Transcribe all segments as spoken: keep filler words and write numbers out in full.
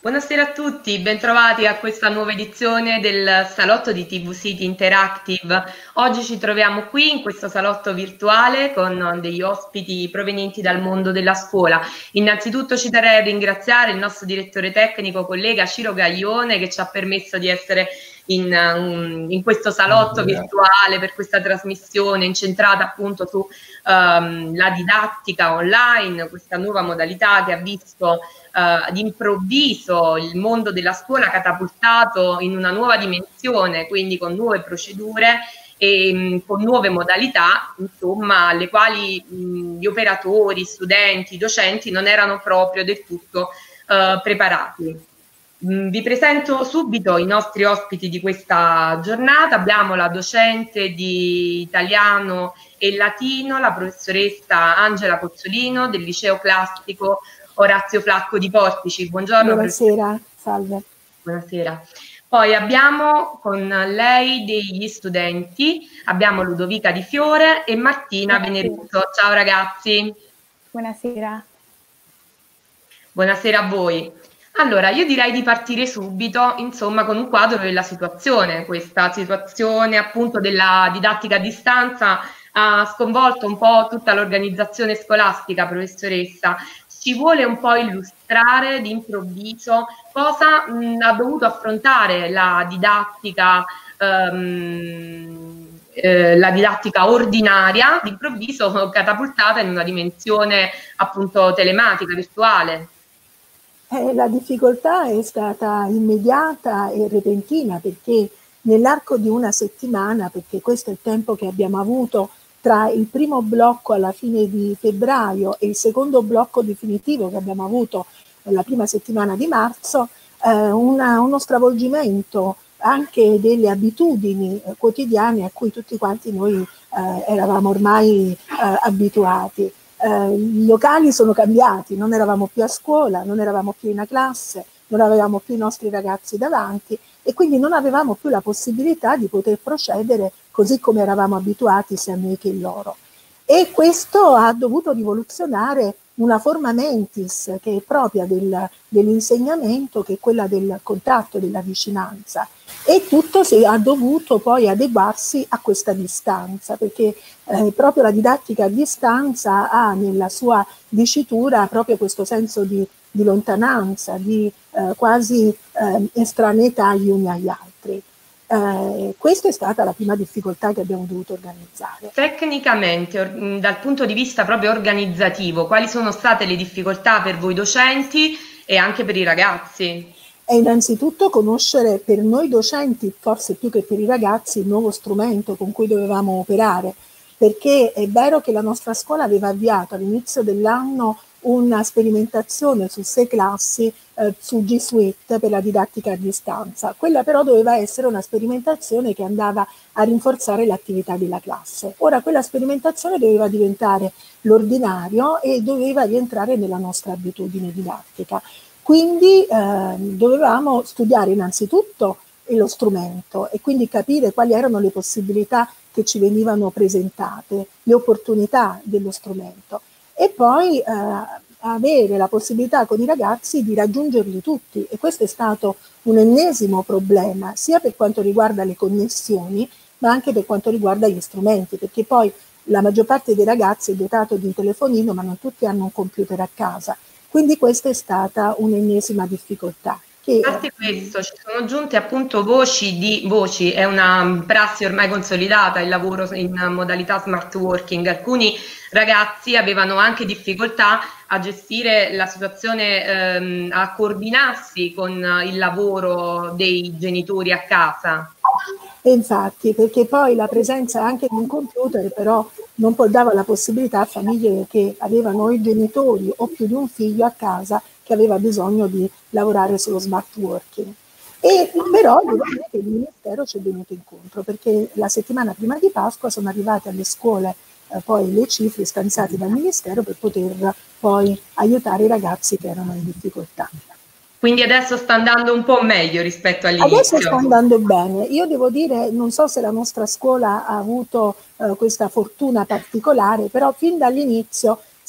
Buonasera a tutti, bentrovati a questa nuova edizione del salotto di T V City Interactive. Oggi ci troviamo qui in questo salotto virtuale con degli ospiti provenienti dal mondo della scuola. Innanzitutto ci terrei a ringraziare il nostro direttore tecnico, collega Ciro Gaglione, che ci ha permesso di essere in, in questo salotto virtuale per questa trasmissione incentrata appunto su um, la didattica online, questa nuova modalità che ha visto Uh, d'improvviso il mondo della scuola catapultato in una nuova dimensione, quindi con nuove procedure e mh, con nuove modalità, insomma, alle quali mh, gli operatori, studenti, docenti non erano proprio del tutto uh, preparati. Mh, vi presento subito i nostri ospiti di questa giornata. Abbiamo la docente di italiano e latino, la professoressa Angela Cozzolino del liceo classico Orazio Flacco di Portici. Buongiorno. Buonasera, salve. Buonasera. Poi abbiamo con lei degli studenti, abbiamo Ludovica Di Fiore e Martina Veneruto. Ciao ragazzi. Buonasera. Buonasera a voi. Allora, io direi di partire subito, insomma, con un quadro della situazione. Questa situazione appunto della didattica a distanza ha sconvolto un po' tutta l'organizzazione scolastica, professoressa. Ci vuole un po' illustrare d'improvviso cosa mh, ha dovuto affrontare la didattica, ehm, eh, la didattica ordinaria, d'improvviso catapultata in una dimensione appunto telematica, virtuale. Eh, la difficoltà è stata immediata e repentina perché nell'arco di una settimana, perché questo è il tempo che abbiamo avuto tra il primo blocco alla fine di febbraio e il secondo blocco definitivo che abbiamo avuto la prima settimana di marzo, eh, una, uno stravolgimento anche delle abitudini eh, quotidiane a cui tutti quanti noi eh, eravamo ormai eh, abituati. Eh, I locali sono cambiati, non eravamo più a scuola, non eravamo più in una classe, non avevamo più i nostri ragazzi davanti e quindi non avevamo più la possibilità di poter procedere così come eravamo abituati sia noi che loro. E questo ha dovuto rivoluzionare una forma mentis che è propria del, dell'insegnamento, che è quella del contatto, della vicinanza. E tutto si è dovuto poi adeguarsi a questa distanza, perché eh, proprio la didattica a distanza ha nella sua dicitura proprio questo senso di, di lontananza, di eh, quasi eh, estraneità gli uni agli altri. Eh, questa è stata la prima difficoltà che abbiamo dovuto organizzare. Tecnicamente, dal punto di vista proprio organizzativo, quali sono state le difficoltà per voi docenti e anche per i ragazzi? È innanzitutto conoscere per noi docenti, forse più che per i ragazzi, il nuovo strumento con cui dovevamo operare, perché è vero che la nostra scuola aveva avviato all'inizio dell'anno una sperimentazione su sei classi eh, su G Suite per la didattica a distanza. Quella però doveva essere una sperimentazione che andava a rinforzare l'attività della classe. Ora quella sperimentazione doveva diventare l'ordinario e doveva rientrare nella nostra abitudine didattica. Quindi eh, dovevamo studiare innanzitutto lo strumento e quindi capire quali erano le possibilità che ci venivano presentate, le opportunità dello strumento e poi eh, avere la possibilità con i ragazzi di raggiungerli tutti, e questo è stato un ennesimo problema sia per quanto riguarda le connessioni ma anche per quanto riguarda gli strumenti, perché poi la maggior parte dei ragazzi è dotato di telefonino ma non tutti hanno un computer a casa. Quindi questa è stata un'ennesima difficoltà. Che, a parte questo, ci sono giunte appunto voci di voci, è una prassi ormai consolidata il lavoro in modalità smart working. Alcuni ragazzi avevano anche difficoltà a gestire la situazione, ehm, a coordinarsi con il lavoro dei genitori a casa. E infatti, perché poi la presenza anche di un computer però non dava la possibilità a famiglie che avevano i genitori o più di un figlio a casa che aveva bisogno di lavorare sullo smart working. E però devo dire che il Ministero ci è venuto incontro, perché la settimana prima di Pasqua sono arrivate alle scuole eh, poi le cifre stanziate dal Ministero per poter poi aiutare i ragazzi che erano in difficoltà. Quindi adesso sta andando un po' meglio rispetto all'inizio. Adesso sta andando bene. Io devo dire, non so se la nostra scuola ha avuto eh, questa fortuna particolare, però fin dall'inizio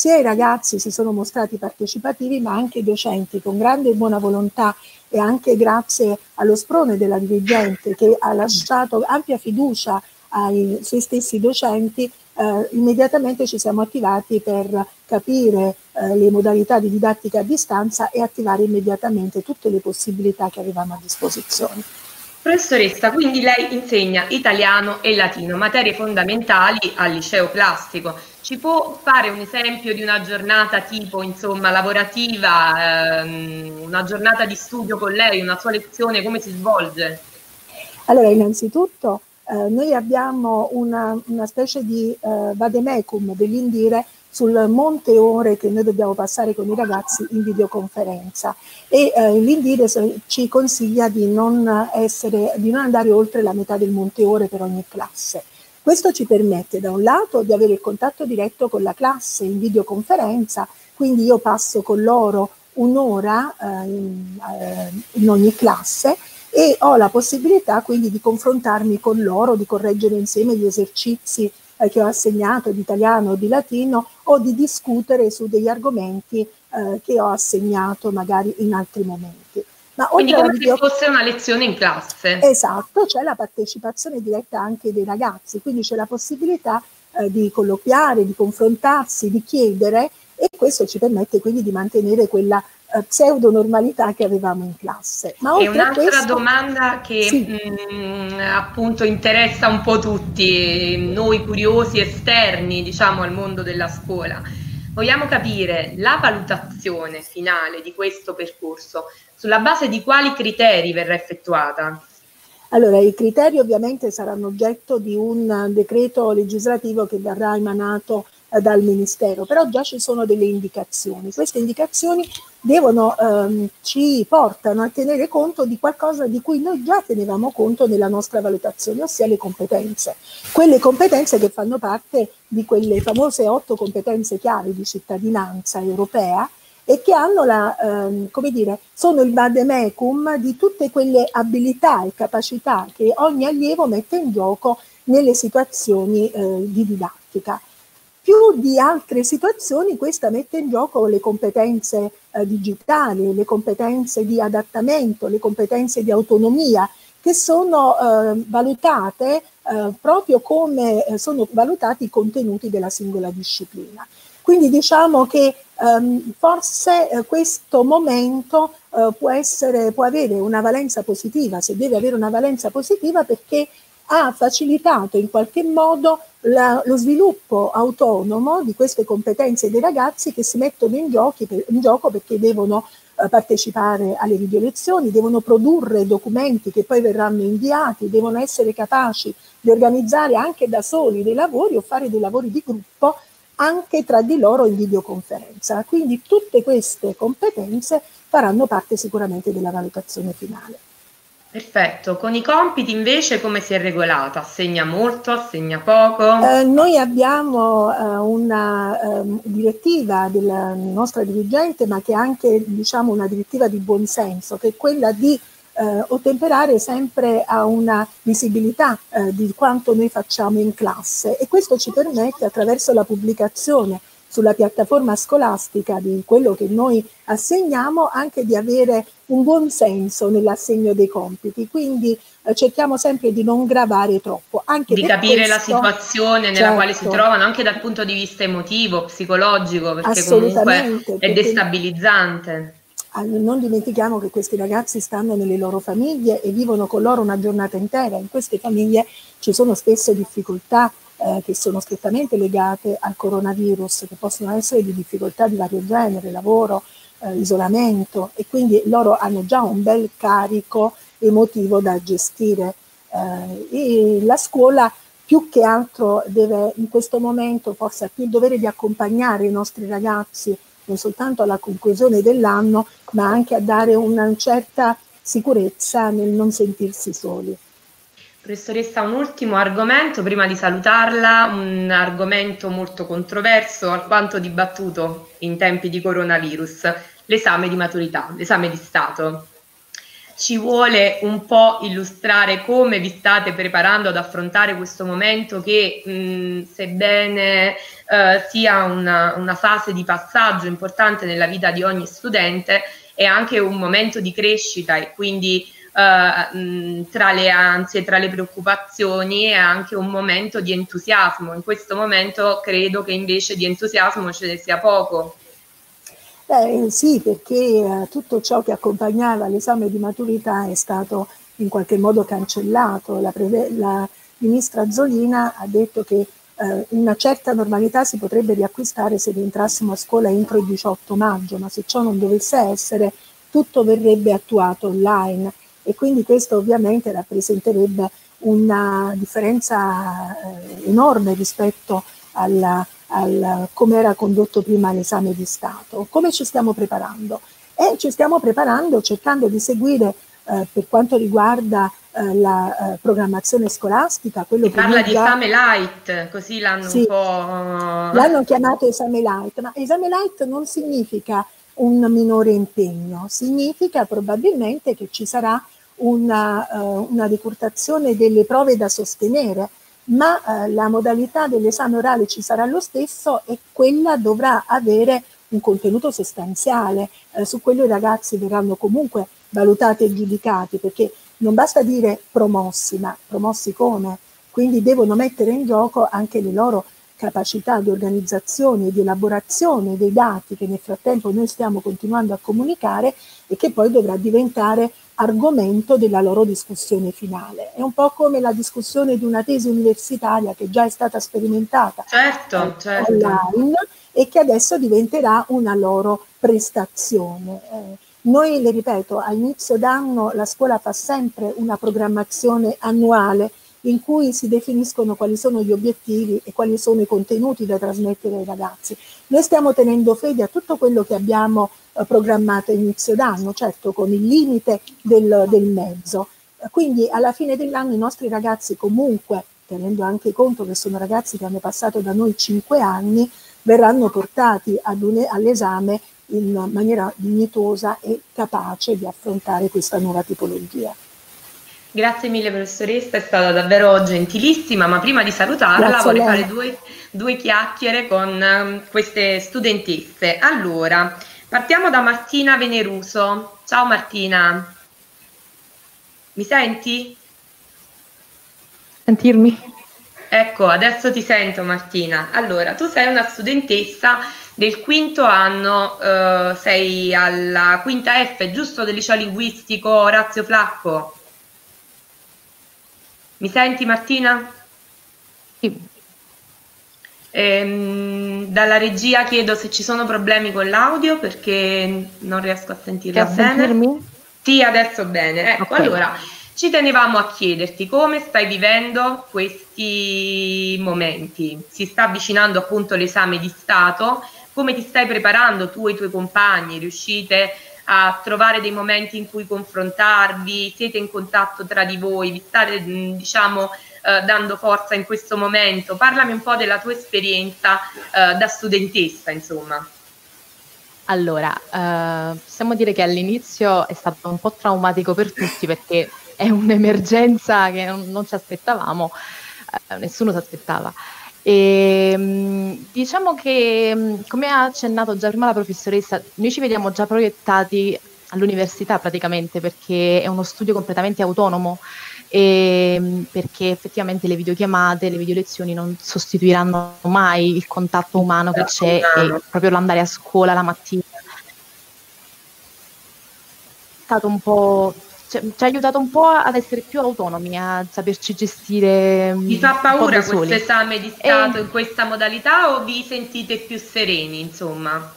sia i ragazzi si sono mostrati partecipativi, ma anche i docenti con grande buona volontà e anche grazie allo sprone della dirigente che ha lasciato ampia fiducia ai suoi stessi docenti, eh, immediatamente ci siamo attivati per capire eh, le modalità di didattica a distanza e attivare immediatamente tutte le possibilità che avevamo a disposizione. Professoressa, quindi lei insegna italiano e latino, materie fondamentali al liceo classico. Ci può fare un esempio di una giornata tipo, insomma, lavorativa, ehm, una giornata di studio con lei, una sua lezione, come si svolge? Allora, innanzitutto eh, noi abbiamo una, una specie di eh, vademecum dell'Indire sul monte ore che noi dobbiamo passare con i ragazzi in videoconferenza e eh, l'Indire ci consiglia di non, essere, di non andare oltre la metà del monte ore per ogni classe. Questo ci permette da un lato di avere il contatto diretto con la classe in videoconferenza, quindi io passo con loro un'ora eh, in, eh, in ogni classe e ho la possibilità quindi di confrontarmi con loro, di correggere insieme gli esercizi eh, che ho assegnato di italiano o di latino o di discutere su degli argomenti eh, che ho assegnato magari in altri momenti. Ma quindi come video... se fosse una lezione in classe. Esatto, c'è la partecipazione diretta anche dei ragazzi, quindi c'è la possibilità eh, di colloquiare, di confrontarsi, di chiedere e questo ci permette quindi di mantenere quella eh, pseudo normalità che avevamo in classe. Ma e un'altra questo... domanda che sì. mh, appunto interessa un po' tutti, noi curiosi esterni diciamo al mondo della scuola. Vogliamo capire la valutazione finale di questo percorso, sulla base di quali criteri verrà effettuata? Allora, i criteri ovviamente saranno oggetto di un decreto legislativo che verrà emanato eh, dal Ministero, però già ci sono delle indicazioni. Queste indicazioni devono, ehm, ci portano a tenere conto di qualcosa di cui noi già tenevamo conto nella nostra valutazione, ossia le competenze. Quelle competenze che fanno parte di quelle famose otto competenze chiave di cittadinanza europea, e che hanno la, ehm, come dire, sono il vademecum di tutte quelle abilità e capacità che ogni allievo mette in gioco nelle situazioni eh, di didattica. Più di altre situazioni questa mette in gioco le competenze eh, digitali, le competenze di adattamento, le competenze di autonomia, che sono eh, valutate eh, proprio come eh, sono valutati i contenuti della singola disciplina. Quindi diciamo che um, forse eh, questo momento eh, può, essere, può avere una valenza positiva, se deve avere una valenza positiva perché ha facilitato in qualche modo la, lo sviluppo autonomo di queste competenze dei ragazzi che si mettono in, giochi, per, in gioco perché devono eh, partecipare alle video lezioni, devono produrre documenti che poi verranno inviati, devono essere capaci di organizzare anche da soli dei lavori o fare dei lavori di gruppo anche tra di loro in videoconferenza. Quindi tutte queste competenze faranno parte sicuramente della valutazione finale. Perfetto, con i compiti invece come si è regolata? Assegna molto, assegna poco? Eh, noi abbiamo eh, una eh, direttiva della nostra dirigente, ma che è anche diciamo, una direttiva di buonsenso, che è quella di eh, ottemperare sempre a una visibilità eh, di quanto noi facciamo in classe e questo ci permette attraverso la pubblicazione sulla piattaforma scolastica di quello che noi assegniamo anche di avere un buon senso nell'assegno dei compiti, quindi eh, cerchiamo sempre di non gravare troppo. Anche di capire questo, la situazione nella certo, quale si trovano anche dal punto di vista emotivo, psicologico, perché comunque è destabilizzante. Non dimentichiamo che questi ragazzi stanno nelle loro famiglie e vivono con loro una giornata intera. In queste famiglie ci sono spesso difficoltà eh, che sono strettamente legate al coronavirus, che possono essere di difficoltà di vario genere, lavoro, eh, isolamento e quindi loro hanno già un bel carico emotivo da gestire. Eh, e la scuola più che altro deve in questo momento forse ha più il dovere di accompagnare i nostri ragazzi non soltanto alla conclusione dell'anno, ma anche a dare una certa sicurezza nel non sentirsi soli. Professoressa, un ultimo argomento prima di salutarla, un argomento molto controverso, alquanto dibattuto in tempi di coronavirus, l'esame di maturità, l'esame di Stato. Ci vuole un po' illustrare come vi state preparando ad affrontare questo momento che, mh, sebbene eh, sia una, una fase di passaggio importante nella vita di ogni studente e anche un momento di crescita, e quindi eh, mh, tra le ansie, tra le preoccupazioni è anche un momento di entusiasmo. In questo momento credo che invece di entusiasmo ce ne sia poco. Eh, sì, perché eh, tutto ciò che accompagnava l'esame di maturità è stato in qualche modo cancellato. La, la ministra Azzolina ha detto che eh, una certa normalità si potrebbe riacquistare se rientrassimo a scuola entro il diciotto maggio, ma se ciò non dovesse essere, tutto verrebbe attuato online, e quindi questo ovviamente rappresenterebbe una differenza eh, enorme rispetto alla al come era condotto prima l'esame di Stato. Come ci stiamo preparando? E ci stiamo preparando cercando di seguire, eh, per quanto riguarda eh, la eh, programmazione scolastica, quello Si che parla noi di già... esame light, così l'hanno un Sì, po'... l'hanno chiamato esame light, ma esame light non significa un minore impegno, significa probabilmente che ci sarà una, uh, una decurtazione delle prove da sostenere, ma eh, la modalità dell'esame orale ci sarà lo stesso e quella dovrà avere un contenuto sostanziale. Eh, su quello i ragazzi verranno comunque valutati e giudicati, perché non basta dire promossi, ma promossi come? Quindi devono mettere in gioco anche le loro capacità di organizzazione e di elaborazione dei dati che nel frattempo noi stiamo continuando a comunicare e che poi dovrà diventare argomento della loro discussione finale. È un po' come la discussione di una tesi universitaria che già è stata sperimentata Certo, eh, certo. online e che adesso diventerà una loro prestazione. Eh, noi, le ripeto, a inizio d'anno la scuola fa sempre una programmazione annuale in cui si definiscono quali sono gli obiettivi e quali sono i contenuti da trasmettere ai ragazzi. Noi stiamo tenendo fede a tutto quello che abbiamo eh, programmato a inizio d'anno, certo con il limite del, del mezzo. Quindi alla fine dell'anno i nostri ragazzi comunque, tenendo anche conto che sono ragazzi che hanno passato da noi cinque anni, verranno portati ad un, all'esame in maniera dignitosa e capace di affrontare questa nuova tipologia. Grazie mille professoressa, è stata davvero gentilissima, ma prima di salutarla Grazie vorrei fare due, due chiacchiere con um, queste studentesse. Allora, partiamo da Martina Veneruso. Ciao Martina, mi senti? Sentirmi? Ecco, adesso ti sento Martina. Allora, tu sei una studentessa del quinto anno, eh, sei alla quinta F, giusto, del liceo linguistico Orazio Flacco? Mi senti Martina? Sì. Ehm, dalla regia chiedo se ci sono problemi con l'audio perché non riesco a sentirla Che a bene. sentirmi? Sì, adesso bene. Ecco, Okay. allora ci tenevamo a chiederti come stai vivendo questi momenti. Si sta avvicinando appunto l'esame di Stato, come ti stai preparando tu e i tuoi compagni? Riuscite a trovare dei momenti in cui confrontarvi? Siete in contatto tra di voi? Vi state, diciamo, eh, dando forza in questo momento? Parlami un po' della tua esperienza eh, da studentessa, insomma. Allora, eh, possiamo dire che all'inizio è stato un po' traumatico per tutti perché è un'emergenza che non, non ci aspettavamo, eh, nessuno si aspettava. E, mh, diciamo che, mh, come ha accennato già prima la professoressa, noi ci vediamo già proiettati all'università praticamente perché è uno studio completamente autonomo e, mh, perché effettivamente le videochiamate, le videolezioni non sostituiranno mai il contatto umano che c'è e proprio l'andare a scuola la mattina. È stato un po', cioè, ci ha aiutato un po' ad essere più autonomi, a saperci gestire Vi fa un po' da paura soli. questo esame di Stato E, in questa modalità o vi sentite più sereni, insomma?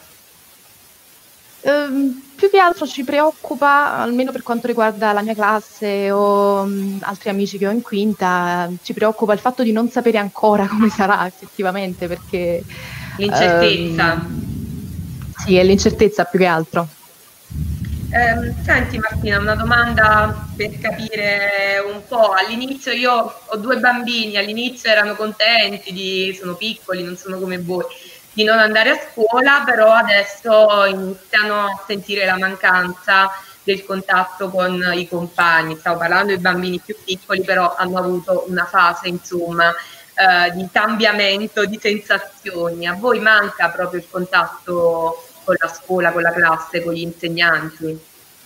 ehm, più che altro ci preoccupa, almeno per quanto riguarda la mia classe o mh, altri amici che ho in quinta, ci preoccupa il fatto di non sapere ancora come sarà effettivamente, perché L'incertezza. ehm, sì, è l'incertezza più che altro. Eh, senti Martina, una domanda per capire un po'. All'inizio io ho due bambini, all'inizio erano contenti, di, sono piccoli, non sono come voi, di non andare a scuola, però adesso iniziano a sentire la mancanza del contatto con i compagni. Stavo parlando di bambini più piccoli, però hanno avuto una fase, insomma, eh, di cambiamento, di sensazioni. A voi manca proprio il contatto con la scuola, con la classe, con gli insegnanti?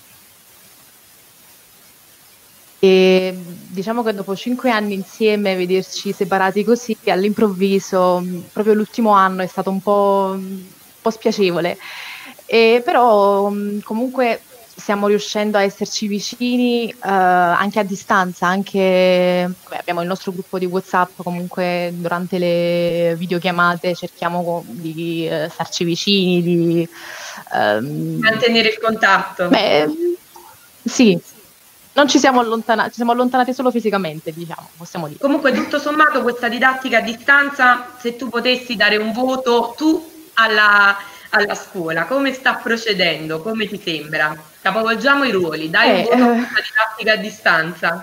E diciamo che dopo cinque anni insieme, vederci separati così all'improvviso, proprio l'ultimo anno è stato un po', un po' spiacevole. E però comunque stiamo riuscendo a esserci vicini eh, anche a distanza, anche beh, abbiamo il nostro gruppo di WhatsApp, comunque durante le videochiamate cerchiamo di eh, starci vicini, di ehm, mantenere il contatto. Beh, sì. Non ci siamo allontanati, ci siamo allontanati solo fisicamente, diciamo, possiamo dire. Comunque, tutto sommato, questa didattica a distanza, se tu potessi dare un voto tu alla, alla scuola, come sta procedendo? Come ti sembra? Capovolgiamo i ruoli, dai Eh, un voto a eh. questa didattica a distanza.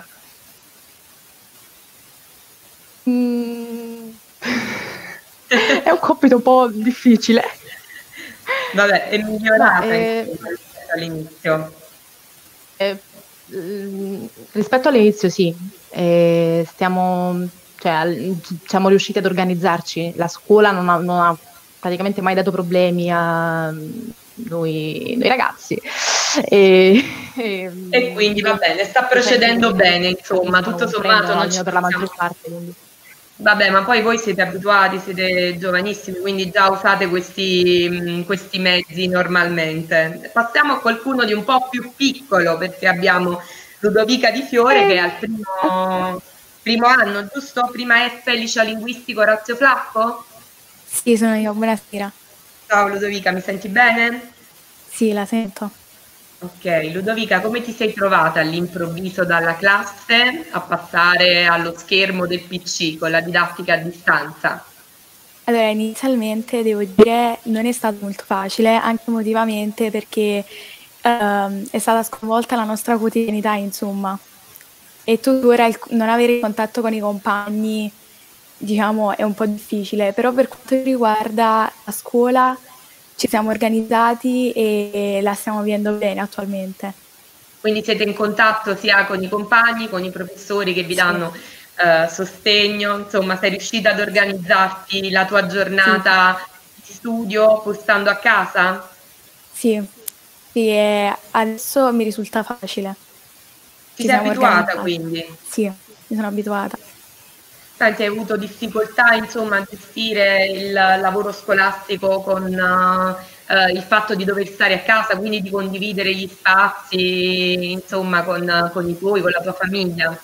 Mm. È un compito un po' difficile. Vabbè, è migliorata No, eh, insomma, rispetto all'inizio. Eh, rispetto all'inizio sì, eh, stiamo, cioè, al- siamo riusciti ad organizzarci, la scuola non ha, non ha praticamente mai dato problemi a noi, noi ragazzi e, e, E quindi va bene, sta procedendo bene, insomma, tutto sommato non ci per la possiamo... maggior parte. Quindi. Vabbè, ma poi voi siete abituati, siete giovanissimi, quindi già usate questi, mh, questi mezzi normalmente. Passiamo a qualcuno di un po' più piccolo, perché abbiamo Ludovica Di Fiore che è al primo, primo anno, giusto? Prima F, liceo linguistico Orazio Flacco? Sì, sono io, buonasera. Ciao Ludovica, mi senti bene? Sì, la sento. Ok, Ludovica, come ti sei trovata all'improvviso dalla classe a passare allo schermo del P C con la didattica a distanza? Allora, inizialmente devo dire non è stato molto facile, anche emotivamente, perché ehm, è stata sconvolta la nostra quotidianità, insomma. E tuttora il, non avere il contatto con i compagni, diciamo, è un po' difficile, però per quanto riguarda la scuola ci siamo organizzati e la stiamo vivendo bene attualmente. Quindi siete in contatto sia con i compagni, con i professori che vi danno eh, sostegno, insomma sei riuscita ad organizzarti la tua giornata sì. di studio pur stando a casa? Sì, sì, e adesso mi risulta facile. Ti sei abituata quindi? Sì, mi sono abituata. Senti, hai avuto difficoltà insomma a gestire il lavoro scolastico con uh, il fatto di dover stare a casa, quindi di condividere gli spazi insomma con, con i tuoi, con la tua famiglia?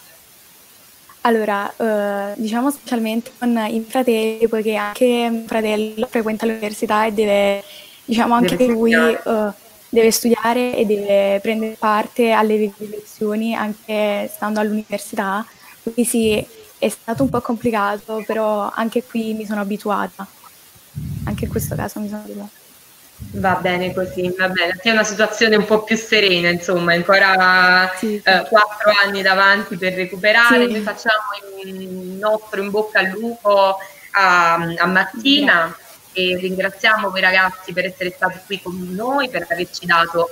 Allora, eh, diciamo specialmente con i fratelli, poiché anche mio fratello frequenta l'università e deve, diciamo anche Deve lui studiare. eh, deve studiare e deve prendere parte alle lezioni anche stando all'università, quindi sì, è stato un po' complicato, però anche qui mi sono abituata, anche in questo caso mi sono abituata. Va bene così, va bene. È una situazione un po' più serena, insomma, ancora sì, sì. Eh, quattro anni davanti per recuperare. Sì. Noi facciamo il nostro in bocca al lupo a, a Martina e ringraziamo quei ragazzi per essere stati qui con noi, per averci dato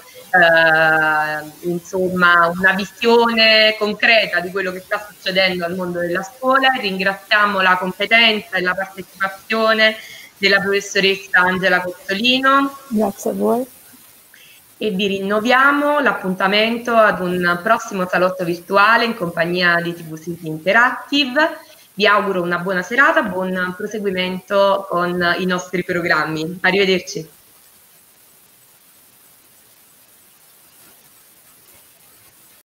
eh, insomma una visione concreta di quello che sta succedendo al mondo della scuola. E ringraziamo la competenza e la partecipazione della professoressa Angela Cozzolino. Grazie a voi. E vi rinnoviamo l'appuntamento ad un prossimo salotto virtuale in compagnia di T V City Interactive. Vi auguro una buona serata, buon proseguimento con i nostri programmi. Arrivederci.